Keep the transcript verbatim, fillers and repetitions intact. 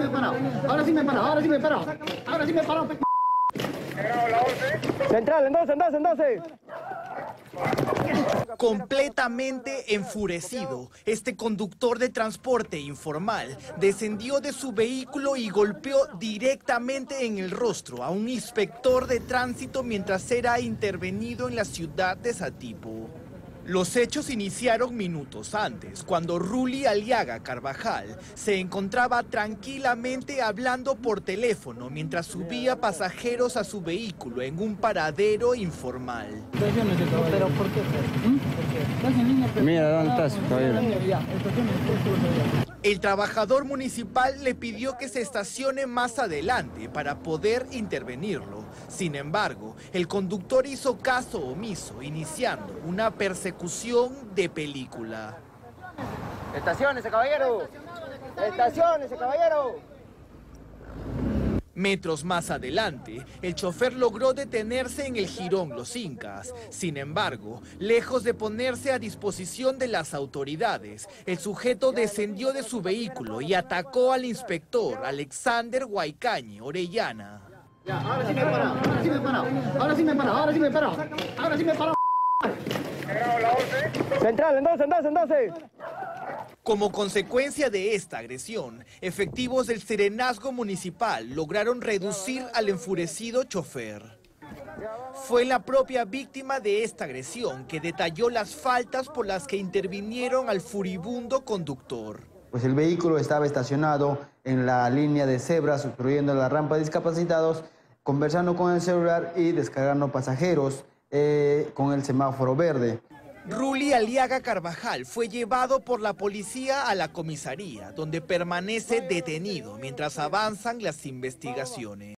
he parado. Ahora sí me he parado, ahora sí me he parado. Ahora sí me he parado. Central, en doce, en doce, en doce. Completamente enfurecido, este conductor de transporte informal descendió de su vehículo y golpeó directamente en el rostro a un inspector de tránsito mientras era intervenido en la ciudad de Satipo. Los hechos iniciaron minutos antes, cuando Ruli Aliaga Carvajal se encontraba tranquilamente hablando por teléfono mientras subía pasajeros a su vehículo en un paradero informal. ¿Pero por qué? ¿Por qué? Mira, ¿dónde estás, caballero? El trabajador municipal le pidió que se estacione más adelante para poder intervenirlo. Sin embargo, el conductor hizo caso omiso, iniciando una persecución de película. Estaciónese, caballero. Estaciónese, caballero. Metros más adelante, el chofer logró detenerse en el jirón Los Incas. Sin embargo, lejos de ponerse a disposición de las autoridades, el sujeto descendió de su vehículo y atacó al inspector Alexander Huaycañe Orellana. Ya, ahora sí me he parado, ahora sí me he parado. Ahora sí me he parado, ahora sí me he parado. Ahora sí me he parado. Central, en doce, en doce, en doce. Como consecuencia de esta agresión, efectivos del Serenazgo Municipal lograron reducir al enfurecido chofer. Fue la propia víctima de esta agresión que detalló las faltas por las que intervinieron al furibundo conductor. Pues el vehículo estaba estacionado en la línea de cebras, obstruyendo la rampa de discapacitados, conversando con el celular y descargando pasajeros eh, con el semáforo verde. Ruli Aliaga Carvajal fue llevado por la policía a la comisaría, donde permanece detenido mientras avanzan las investigaciones.